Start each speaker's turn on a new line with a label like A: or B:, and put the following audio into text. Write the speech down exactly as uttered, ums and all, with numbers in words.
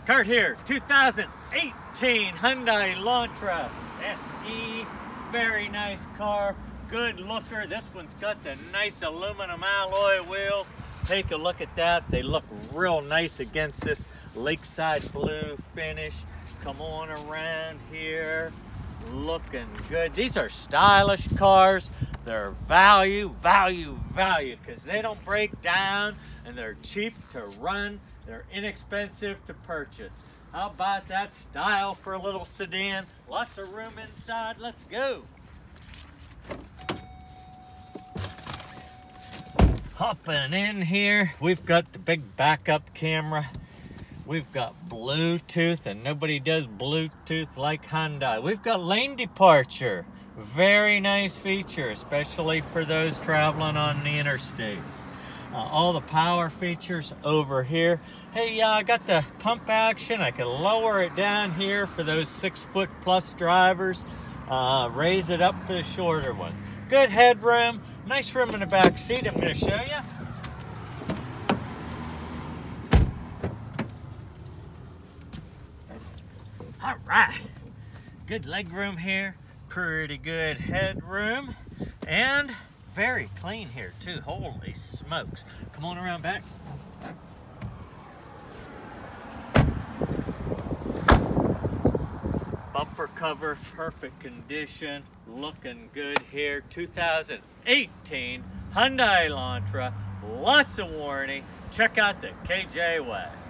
A: Cart here, two thousand eighteen Hyundai Elantra S E. Very nice car, good looker. This one's got the nice aluminum alloy wheels. Take a look at that. They look real nice against this lakeside blue finish. Come on around here, looking good. These are stylish cars. They're value, value, value, because they don't break down and they're cheap to run. They're inexpensive to purchase. How about that style for a little sedan? Lots of room inside. Let's go. Hopping in here, we've got the big backup camera. We've got Bluetooth, and nobody does Bluetooth like Hyundai. We've got lane departure. Very nice feature, especially for those traveling on the interstates. Uh, all the power features over here. Hey, uh, I got the pump action. I can lower it down here for those six foot plus drivers. Uh, raise it up for the shorter ones. Good headroom. Nice room in the back seat. I'm going to show you. All right. Good leg room here. Pretty good headroom. And very clean here too. Holy smokes. Come on around back. Bumper cover, perfect condition. Looking good here. two thousand eighteen Hyundai Elantra. Lots of warranty. Check out the K J way.